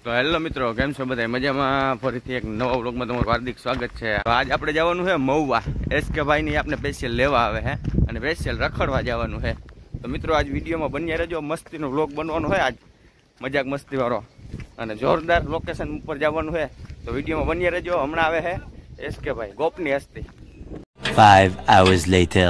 તો હેલો મિત્રો, કેમ છો બધા? મજામાં? ફરીથી એક નવા વ્લોગમાં તમારું હાર્દિક સ્વાગત છે। આજ આપણે જવાનું છે મહુવા। SK ભાઈની આપણે સ્પેશિયલ લેવા આવે છે અને સ્પેશિયલ રખડવા જવાનું છે। તો મિત્રો આજ વિડીયોમાં બન્યા રહેજો, મસ્તીનો વ્લોગ બનવાનો છે આજ, મજાક મસ્તી વાળો અને જોરદાર લોકેશન ઉપર જવાનું છે। તો વિડીયોમાં બન્યા રહેજો। હમણાં આવે છે SK ભાઈ ગોપની હસ્તી। 5 hours later.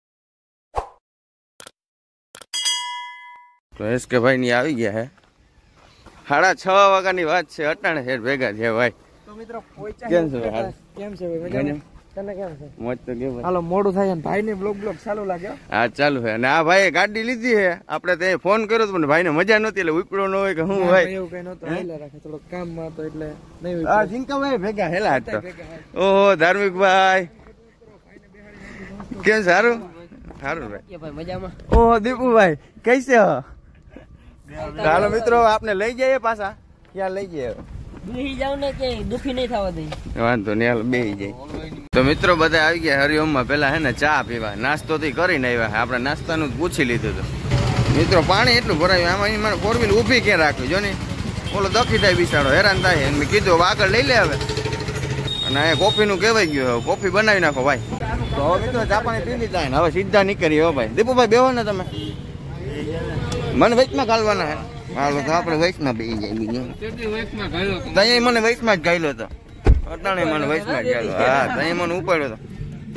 તો SK ભાઈની આવી ગયા છે। 6:30 વાગ્યાની વાત છે, અટાણે હેર ભેગા છે ભાઈ। તો મિત્રો કેમ છે ભાઈ? કેમ છે ભાઈ? મજામાં? તને કેમ છે? મોજ તો કે ભાઈ? હાલો મોડું થાય ને ભાઈને બ્લોગ ચાલુ લાગ્યો। હા ચાલુ છે। અને આ ભાઈ ગાડી લીધી છે, આપણે તે ફોન કર્યો તો પણ ભાઈને મજા નહોતી એટલે ઉપડો ન હોય કે હું ભાઈ એવું કઈ નહોતું, હાલ્યા રાખે થોડો કામમાં તો એટલે નહીં આ જીંકાભાઈ ભેગા હેલા તો। ઓહો ધાર્મિક ભાઈ, કેમ? સારું સારું ભાઈ। ભાઈ મજામાં? ઓહો દીપુભાઈ કૈસે હો? ચાલો મિત્રો આપને લઈ જઈએ પાછા। ક્યાં લઈ જઈએ? બેહી જાવ ને કે દુખી નહીં થવા દે। વાંધો નહીં, હાલો બેસી જાય। તો મિત્રો બધા આવી ગયા હરિઓમમાં। પેલા હે ને ચા પીવા, નાસ્તો થી કરીને આવ્યા। આપણે નાસ્તાનું જ પૂછી લીધું હતું મિત્રો। પાણી એટલું ભરાયું, આમાં મને 4 વ્હીલ ઊભી ક્યાં રાખવી જો ને? ઓલો દખી થાય બિસાડો, હેરાન થાય। મેં કીધું આગળ લઈ લે હવે। અને અહીંયા કોફીનું કહેવાય ગયું, કોફી બનાવી નાખો ભાઈ। તો હવે મિત્રો ચા પાણી પી લીધા ને હવે સીધા નીકળી હો ભાઈ। દીપુભાઈ બેહો ને તમે, મને વચમાં ગાલવાના હે। હાલો તો આપણે વચમાં બેસી જાય। બીજું તઈ મને વચમાં જ ગાયલો હતો, અટાણે મને વચમાં જ ગાયલો। હા તઈ મને ઉપાડ્યો હતો।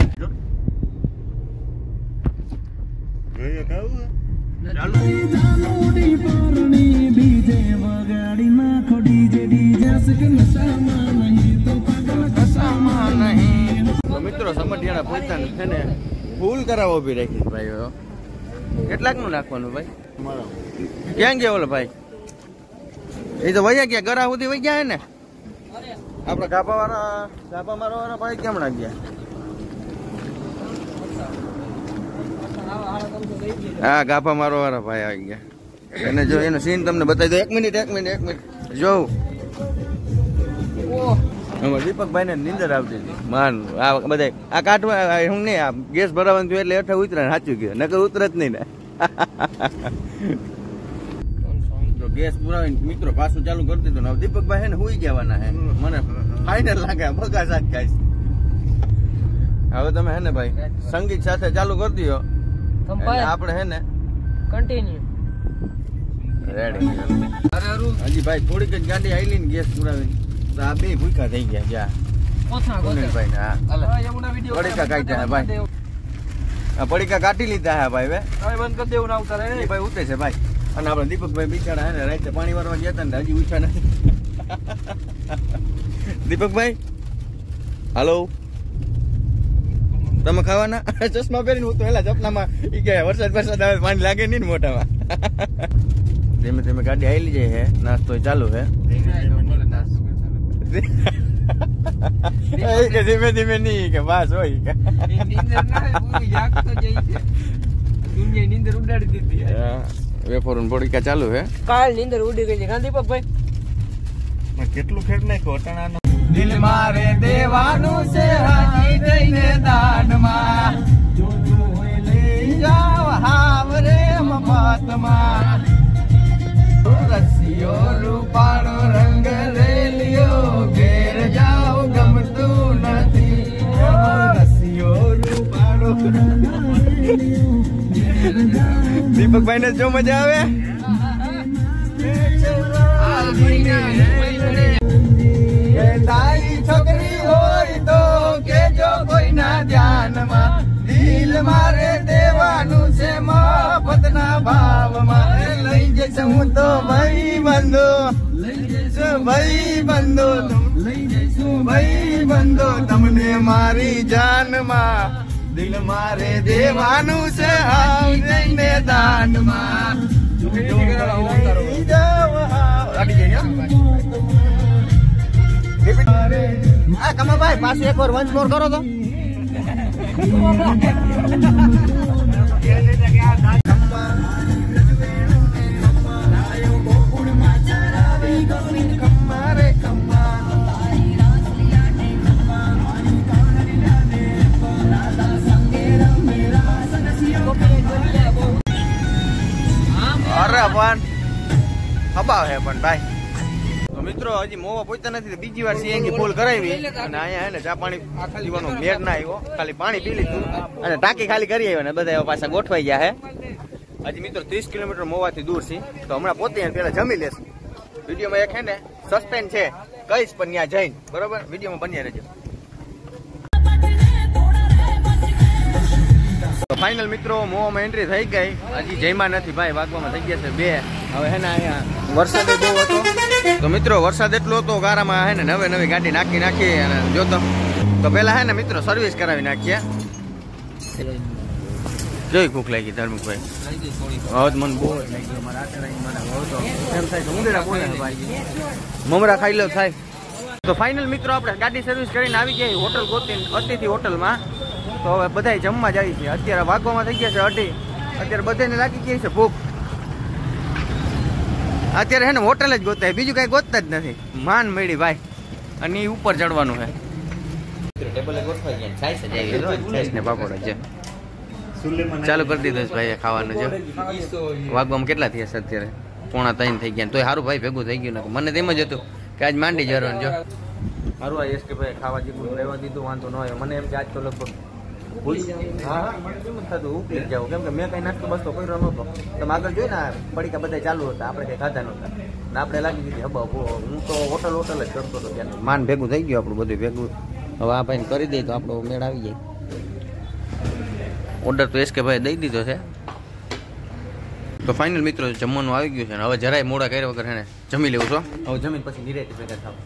તો મિત્રો સમઢિયાણા પહોંચતા છે ને ફૂલ કરાવો ઉભી રાખી ભાઈ। કેટલાક નું નાખવાનું ભાઈ? ક્યાં ગયા ઓલો ભાઈ? એ તો વૈયા ગયા, ગરા સુધી વહી ગયા હે ને? આપડા ગાભા મારવા વાળા ભાઈ કેમ ગયા? હા ગાભા મારવા વાળા ભાઈ આવી ગયા। એને જો એનો સીન તમને બતાવી દો। એક મિનિટ જોઉં। દીપકભાઈ ને નીંદર આવતી હતી માન। આ બધા આ કાઢવા હું નહીં, આ ગેસ ભરાવાનું થયું એટલે હેઠે ઉતરે, સાચું ગયું, નકર ઉતરે જ નહીં ને। તો ગેસ પુરાવીને મિત્રો પાછું ચાલુ કરી દીધું ને દીપકભાઈ હે ને હુઈ જવાના હે। મને ફાઇનલ લાગે બગા સાથ ગાઈસ। હવે તમે હે ને ભાઈ સંગીત સાથે ચાલુ કરી દો, આપણે હે ને કન્ટિન્યુ રેડી। હજી ભાઈ થોડીક જ ગાડી આવેલી ને ગેસ પુરાવીને તો આ બે ભૂખા થઈ ગયા। જા ભાઈ ને પડીકા કાઢ્યા ભાઈ, આ પડીકા કાઢી લીધા હે ભાઈ। હવે બંધ કરી દેવું ના ઉતારે ભાઈ, ઉતરે છે ભાઈ। અને આપણે દીપકભાઈ બિચારા હે ને રાતે પાણી વારવા ગયા હતા ને હજી ઉઠ્યા નથી। દીપકભાઈ હાલો, તમે ખાવાના? ચશ્મા પહેરીને હું તો હેલા ચપનામાં ઈ ગયા, વરસાદ આવે પાણી લાગે નહીં ને મોઢામાં। ધીમે ધીમે ગાડી આવેલી જાય છે, નાસ્તો ચાલુ છે। ધીમે ધીમે નહીં કે બસ હોય નીંદર ઉડાડી દીધી। વેફર પડીકા ચાલુ છે। કાલ નીંદર ઉડી ગઈ છે દીપકભાઈ। કેટલું ખેડ નાખ્યો અટાણાનો? દિલ મારે દેવાનું છે હાજી દઈને દાનમાં, લઈ જાવ હાવરે મફતમાં, રસિયો રૂપાળો રંગ રેલિયો ઘેર જાવ ગમતું નથી, રસિયો રૂપાળો। દીપકભાઈ ને જો મજા આવે? તારી છોકરી હોય તો કેજો કોઈના ધ્યાનમાં, દિલ મારે દેવાનું છે મફતના ભાવમાં, લઈ જઈશ હું તો ભાઈ બંધો, લઈ જઈશું ભાઈ બંધો, લઈ જઈશું ભાઈ બંધો તમને મારી જાનમાં, દિલ મારે દેવાનું છે હાવ જઈને દાનમાં। આ કમાભાઈ પાછું એક વાર વંચ મોર કરો તો। અરે પણ ખબાવ હે પણ ભાઈ। મિત્રો હજી મોવા પહોંચતા નથી તો બીજી વાર સીએનજી ફૂલ કરાવી અને અહીંયા હે ને ચા પાણી પીવાનો મેળ ના આવ્યો, ખાલી પાણી પી લીધું અને ટાંકી ખાલી કરી આવ્યો ને બધા પાછા ગોઠવાઈ ગયા હે. હજી મિત્રો 30 કિલોમીટર મોવાથી દૂર છે તો હમણાં પોતે પેલા જમી લેશું. વિડીયોમાં એક હે ને સસ્પેન્સ છે, કઈશ પણ ત્યાં જઈને બરોબર વિડીયોમાં બન્યા રહેજો. તો ફાઇનલ મિત્રો મોવામાં એન્ટ્રી થઈ ગઈ, હજી જઈમાં નથી ભાઈ, વાગવામાં થઈ ગયા છે 2. હવે હે ને અહીંયા વરસાદ બહુ હતો તો મિત્રો વરસાદ એટલો હતો ગારામાં હે ને નવી ગાડી નાખી અને જોતો તો પેલા હે ને મિત્રો સર્વિસ કરાવી નાખીએ. જોઈ ભૂખ લાગી ધર્મિકભાઈ, હવે મને બહુ લાગી મમરા ખાઈ લો થાય. તો ફાઇનલ મિત્રો આપણે ગાડી સર્વિસ કરીને આવી ગયા હોટલ ગોતી અતિથિ હોટલમાં. તો હવે બધા જમવા જાય છે, અત્યારે વાગવામાં થઈ ગયા છે 2:30. અત્યારે બધાને લાગી ગઈ છે ભૂખ. અત્યારે હે ને હોટલ જ ગોતાય, બીજું કઈ ગોતતા જ નથી, માન મળી ભાઈ. અને એ ઉપર ચડવાનું છે. ટેબલે ગોઠવાઈ ગયા, છાશ જ આવી ગયો, છાશ ને પાપડ છે ચાલુ કરી દીધું છે ભાઈ ખાવાનું. જો વાગવામાં કેટલા થયા છે અત્યારે 2:45 થઈ ગયા. તોય સારું ભાઈ ભેગું થઈ ગયું. મને તેમ જ હતું કે આજ માંડી જવાનું. જો સારું આ કે ભાઈ ખાવા જેવું રહેવા દીધું, વાંધો ન આવ્યો. મને એમ કે આજ તો લગભગ હા થતું ઉકલી જાવ, કેમ કે મેં કઈ નાસ્તો બસ્તો કર્યો નહોતો. તમે આગળ જોઈ ને પડીકા બધા ચાલુ હતા, આપણે કઈ ખાધા નહોતા ને આપણે લાગી દીધી હબા. હું તો હોટલ જ કરતો હતો ત્યાં. માન ભેગું થઈ ગયું આપણું બધું ભેગું. હવે આ ભાઈને કરી દઈએ તો આપણો મેળ આવી જાય. ઓર્ડર તો કે ભાઈ દઈ દીધો છે. તો ફાઇનલ મિત્રો જમવાનું આવી ગયું છે ને હવે જરાય મોડા કર્યા વગર એને જમી લેવું છો. હવે જમીન પછી નિરાંતે ભેગા થાવ.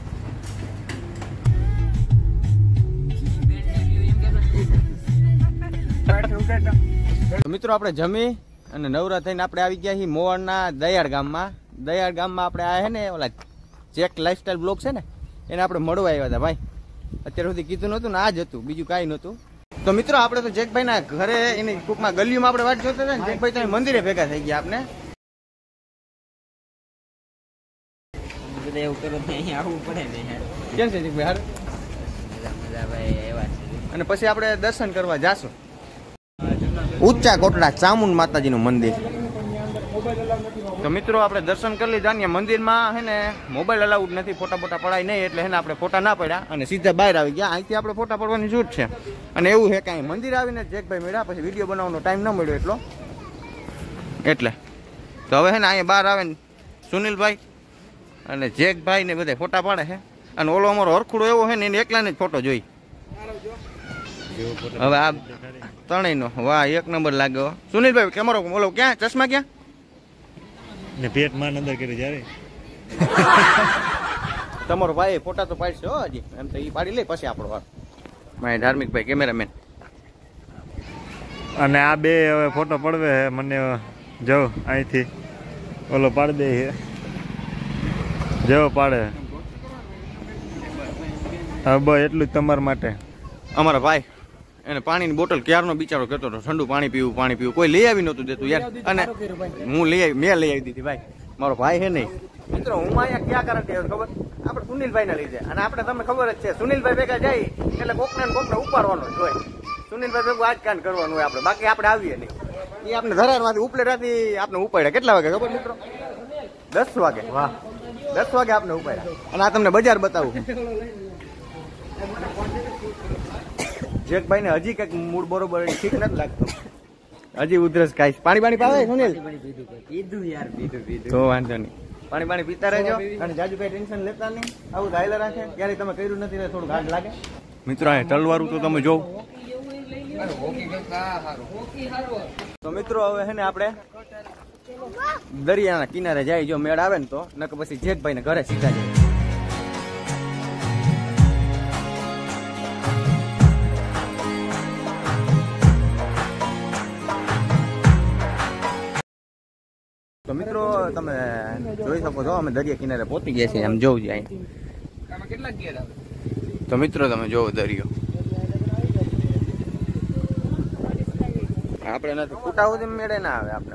મિત્રો આપણે જમી અને નવરા થઈને આપણે આવી ગયા છીએ મોવાડના દયાળ ગામમાં. દયાળ ગામમાં આપણે આ હે ને ઓલા ચેક લાઈફસ્ટાઈલ બ્લોક છે ને એને આપણે મળવા આવ્યા હતા ભાઈ. અત્યાર સુધી કીધું નહોતું ને આ જ હતું, બીજું કાંઈ નહોતું. તો મિત્રો આપણે તો જેકભાઈ ના ઘરે એની ટૂંકમાં ગલીમાં આપણે વાત જોતા હતા ને, જેકભાઈ તમે મંદિરે ભેગા થઈ ગયા. આપણે એવું કરો આવવું પડે ને કેમ છે જેકભાઈ? અને પછી આપણે દર્શન કરવા જાશું ઊંચા કોટડા ચામુંડ માતાજીનું મંદિર. તો મિત્રો આપણે દર્શન કરી લીધા ને મંદિરમાં હે ને મોબાઈલ અલાઉડ નથી, ફોટા પડાય નહીં, એટલે હે ને આપણે ફોટા ના પડ્યા અને સીધા બહાર આવી ગયા. અહીંથી આપણે ફોટા પડવાની છૂટ છે. અને એવું છે કાંઈ મંદિર આવીને જેકભાઈ મળ્યા, પછી વિડીયો બનાવવાનો ટાઈમ ન મળ્યો એટલો એટલે. તો હવે હે ને અહીંયા બહાર આવે ને સુનિલભાઈ અને જેકભાઈ ને બધા ફોટા પાડે છે. અને ઓલો અમારો હરખુડો એવો છે ને એને એકલાને જ ફોટો જોઈ. હવે આ ત્રણેયનો વાહ એક નંબર લાગ્યો. સુનિલભાઈ કેમેરો બોલો, ક્યાં ચશ્મા ક્યાં ને પેટ માં અંદર કરી જ્યારે તમારો ભાઈ ફોટા તો પાડશે હો હજી, એમ તો એ પાડી લે પછી આપણો વાર. મારે ધાર્મિકભાઈ કેમેરામેન. અને આ બે હવે ફોટો પડવે મને જો અહીંથી ઓલો પાડી દે છે જેવો પાડે. હવે બસ એટલું જ તમારા માટે. અમારા ભાઈ એને પાણીની બોટલ ક્યારનો બિચારો કહેતો હતો ઠંડુ પાણી પીવું, કોઈ લઈ આવી નહોતું દેતું યાર. અને મેં લઈ આવી દીધી ભાઈ. મારો ભાઈ છે નહીં મિત્રો. હું અહીંયા ક્યાં કારણ ખબર આપણે સુનિલભાઈ ને લીધે. અને આપણે તમને ખબર જ છે સુનિલભાઈ ભેગા જાય એટલે કોકને ઉપાડવાનો જ હોય. સુનિલભાઈ ભેગું આજ કાંડ કરવાનું હોય આપણે, બાકી આપણે આવીએ નહીં. એ આપણે ધરારમાંથી ઉપલેટાથી આપણે ઉપાડ્યા. કેટલા વાગે ખબર મિત્રો? 10 વાગે. વાહ 10 વાગે આપણે ઉપાડ્યા. અને આ તમને બજાર બતાવું. જેકભાઈ ને હજી કઈક મૂડ બરોબર ઠીક નથી લાગતું, હજી ઉધરસ ખાઈશ. પાણી પાવે સુનિલ? તો વાંધો નહીં, પાણી પીતા રહેજો. અને જાજુ કઈ ટેન્શન લેતા નહીં, આવું ધાયલા રાખે. ક્યારે તમે કર્યું નથી એટલે થોડું ઘાટ લાગે. મિત્રો આ તલવારું તો તમે જોવ. તો મિત્રો હવે છે ને આપણે દરિયાના કિનારે જાય, જો મેળ આવે ને તો, નકર પછી જેકભાઈ ને ઘરે સીધા જાય. તો મિત્રો તમે જોઈ શકો છો અમે દરિયા કિનારે પહોંચી ગયા છીએ. આમ જોવું જાય તો મિત્રો તમે જોવો દરિયો. આપણે નથી ફૂટા સુધી મેળે ના આવે આપણે.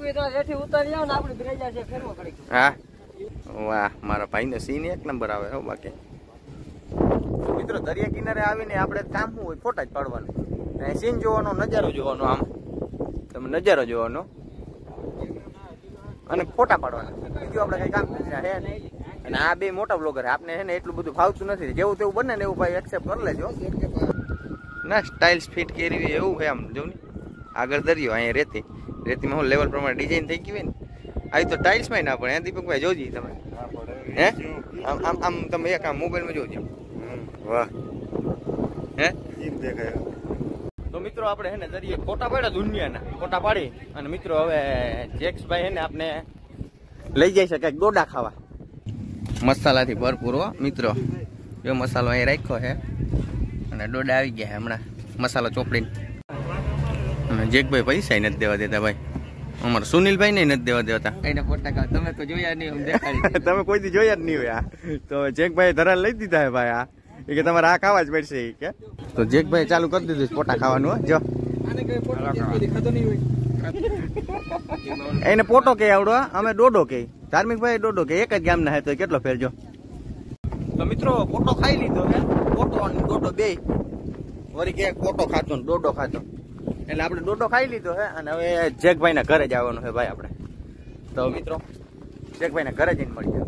હા વાહ મારા ભાઈ ને સીન એક નંબર આવે હો. બાકી મિત્રો દરિયા કિનારે આવીને આપણે કામ શું હોય, ફોટા જ પાડવાનું, સીન જોવાનો, નજારો જોવાનો. આમ તમે નજારો જોવાનો અને ફોટા પાડવાના, બીજું આપણે કઈ કામ હે નહીં. અને આ બે મોટા બ્લોગર આપને છે ને એટલું બધું ફાવતું નથી, જેવું તેવું બને ને એવું ભાઈ એક્સેપ્ટ કરી લેજો. ના સ્ટાઇલ્સ ફિટ કરી એવું છે આમ જો ને. આગળ દરિયો, અહીંયા રેતીમાં હું લેવલ પ્રમાણે ડિઝાઇન થઈ ગઈ હોય ને, આવી તો ટાઇલ્સમાં ના પડે. દીપકભાઈ જોજી તમે, હે આમ આમ આમ તમે એક આમ મોબાઈલમાં જોજો. વાહ હે એમ દેખાય. તો મિત્રો આપણે છે ને દરિયે ફોટા પાડ્યા દુનિયાના ફોટા પાડી, અને મિત્રો હવે જેક્સભાઈ છે ને આપણે લઈ જાય છે કંઈક ડોડા ખાવા મસાલાથી ભરપૂર. હો મિત્રો, જો મસાલો અહીં રાખ્યો છે અને ડોડા આવી ગયા છે હમણાં મસાલો ચોપડીને. અને જેકભાઈ પૈસા નથી દેવા દેતા ભાઈ, અમારા સુનિલભાઈ ને નથી દેવા દેતા. એના ફોટા તમે તો જોયા નહીં, દેખાડી તમે કોઈ દી જોયા જ નહીં હોય. તો જેકભાઈ ધરાલ લઈ દીધા હે ભાઈ. આ કે તમારે આ ખાવા જ પડશે કે. તો જેકભાઈ ચાલુ કરી દીધું ફોટા ખાવાનું. જો એને પોટો કે આવડો, અમે ડોડો કે. ધાર્મિક ભાઈ ડોડો કે, એક જ ગામના હે તો કેટલો ફેર. જો તો મિત્રો પોટો ખાઈ લીધો હે, પોટો અને ડોડો બે. વળી કે પોટો ખાતો ને ડોડો ખાતો, એટલે આપણે ડોડો ખાઈ લીધો હે. અને હવે જેકભાઈ ના ઘરે જવાનું છે ભાઈ આપણે. તો મિત્રો જેકભાઈ ના ઘરે જઈને મળી જાય.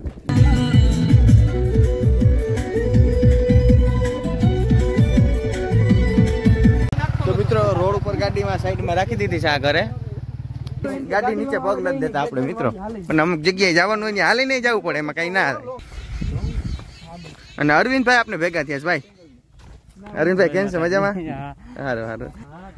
તો મિત્રો રોડ ઉપર ગાડીમાં સાઈડમાં રાખી દીધી છે આ ઘરે. ગાડી નીચે પગ નથી દેતા આપણે મિત્રો, અને અમુક જગ્યાએ જવાનું હોય હાલી નહીં જવું પડે, એમાં કઈ ના આવે. અને અરવિંદભાઈ આપણે ભેગા થયા છે ભાઈ. અરવિંદભાઈ કેમ છે? મજામાં? સારું સારું.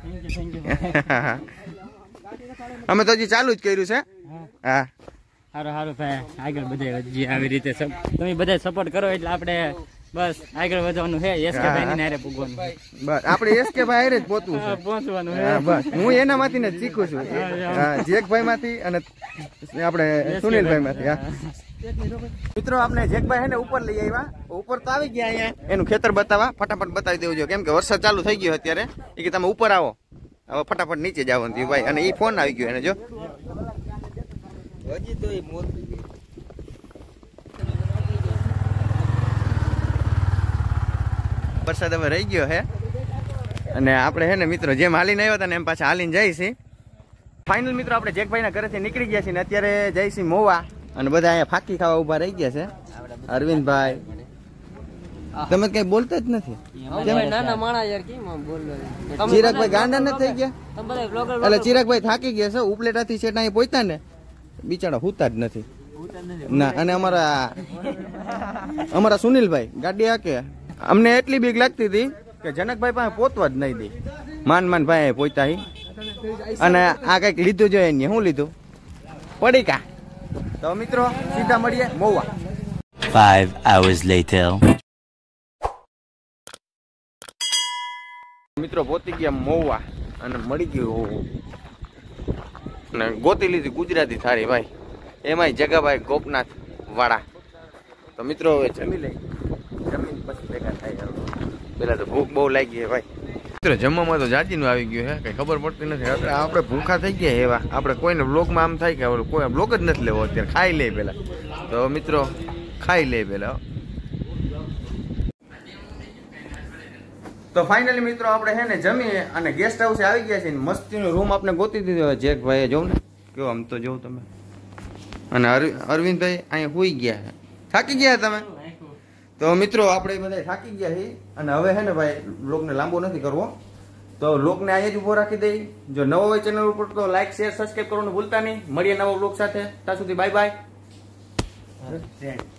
અમે તો હજી ચાલુ જ કર્યું છે. હા સારું સારું ભાઈ, આગળ બધે આવી રીતે તમે બધા સપોર્ટ કરો એટલે આપણે બસ આગળ વધવાનું છે. એસકે ભાઈ ની હારે પૂગવાનું. બસ આપણે એસકે ભાઈ હારે જ પહોંચવાનું છે. બસ હું એનામાંથી ને જ શીખું છું. હા જેકભાઈ માંથી અને આપણે સુનિલભાઈ માંથી. હા મિત્રો આપણે જેકભાઈ હે ને ઉપર લઈ આવ્યા. ઉપર તો આવી ગયા, અહીંયા એનું ખેતર બતાવવા ફટાફટ બતાવી દેવું જોઈએ, કેમ કે વરસાદ ચાલુ થઈ ગયો અત્યારે. એ કે તમે ઉપર આવો, હવે ફટાફટ નીચે જવાનું થયું ભાઈ. અને એ ફોન આવી ગયો એને. જો હજી તો વરસાદ હવે રહી ગયો હે, અને આપણે હે ને મિત્રો જેમ હાલીને આવ્યા હતા ને એમ પાછા હાલીને જાય છે. ફાઇનલ મિત્રો આપણે જેકભાઈ ના ઘરેથી નીકળી ગયા છીએ ને અત્યારે જાય છે મોવા. અને બધા અહીંયા ફાકી ખાવા ઉભા રહી ગયા છે. અરવિંદભાઈ તમે કઈ બોલતા જ નથી. ચિરાગભાઈ ગાંડા નથી થઈ ગયા, એટલે ચિરાગભાઈ થાકી ગયા છે. ઉપલેટાથી છે અહીં પહોંચ્યા ને બિચારા હુતા જ નથી ના. અને અમારા સુનિલભાઈ ગાડી હાકે, અમને એટલી બીક લાગતી હતી કે જનકભાઈ પાસે પોતવા જ નહીં દે. માન ભાઈ પહોંચતા. અને આ કઈક લીધું જોઈએ એને. શું લીધું? પડીકા. તો મિત્રો સીધા મળીએ મોવા. 5 hours later. મિત્રો પહોંચી ગયા મોવા અને મળી ગયું અને ગોતી લીધી ગુજરાતી થાળી ભાઈ, એમાંય જગાભાઈ ગોપનાથ વાળા. તો મિત્રો હવે જમી લઈ, જમીન પછી ભેગા થાય. પેલા તો ભૂખ બહુ લાગી છે ભાઈ. મિત્રો જમવામાં તો જાજીનું આવી ગયું છે, કઈ ખબર પડતી નથી. આપણે ભૂખા થઈ ગયા એવા. આપણે કોઈને બ્લોગમાં આમ થાય કે કોઈ બ્લોગ જ નથી લેવો અત્યારે, ખાઈ લે પેલા. તો મિત્રો ખાઈ લે પેલા. તો ફાઇનલી મિત્રો આપણે છે ને જમીએ અને ગેસ્ટ હાઉસે આવી ગયા છે. મસ્તીનો રૂમ આપણે ગોતી દીધો. જેકભાઈએ જોઉં ને કેવો આમ તો જોઉં તમે. અને અરવિંદભાઈ અહીંયા સુઈ ગયા છે. થાકી ગયા તમે? તો મિત્રો આપણે બધા થાકી ગયા છીએ. અને હવે છે ને ભાઈ બ્લોગને લાંબો નથી કરવો, તો બ્લોગને અહીંયા જ ઉભો રાખી દઈ. જો નવો હોય ચેનલ ઉપર તો લાઈક શેર સબસ્ક્રાઈબ કરવાનું ભૂલતા નહીં. મળીએ નવો બ્લોગ સાથે. ત્યાં સુધી બાય બાય.